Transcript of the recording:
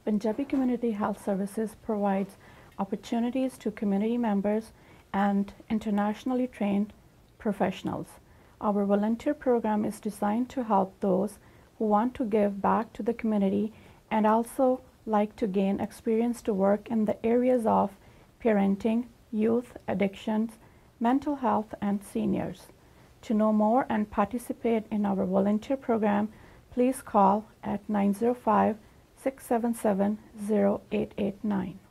Punjabi Community Health Services provides opportunities to community members and internationally trained professionals. Our volunteer program is designed to help those who want to give back to the community and also like to gain experience to work in the areas of parenting, youth, addictions, mental health, and seniors. To know more and participate in our volunteer program, please call at 905-677-0889.